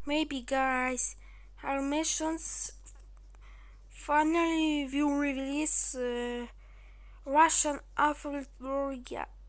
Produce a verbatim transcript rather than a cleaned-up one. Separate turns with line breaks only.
Maybe, guys, harrymations finally will release uh, Russian alphabet R A L Ya.